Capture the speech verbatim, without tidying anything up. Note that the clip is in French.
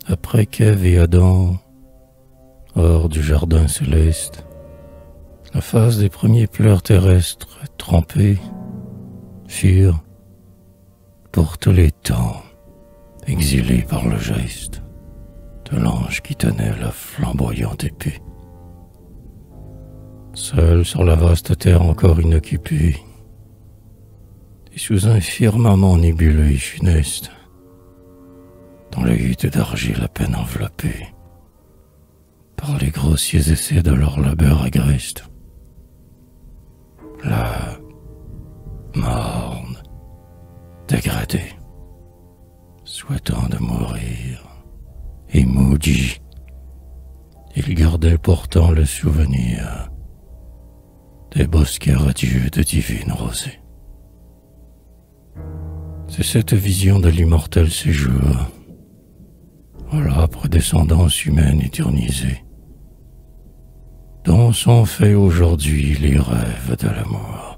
Après qu'Ève et Adam, hors du jardin céleste, la face des premiers pleurs terrestres trempés furent, pour tous les temps, exilés par le geste de l'ange qui tenait la flamboyante épée. Seul sur la vaste terre encore inoccupée, et sous un firmament nébuleux et funeste, dans la hutte d'argile à peine enveloppée par les grossiers essais de leur labeur agreste, là, morne, dégradé, souhaitant de mourir, et maudit, il gardait pourtant le souvenir des bosquets radieux de divine rosée. C'est cette vision de l'immortel séjour, à l'âpre descendance humaine éternisée, dont sont faits aujourd'hui les rêves de l'amour.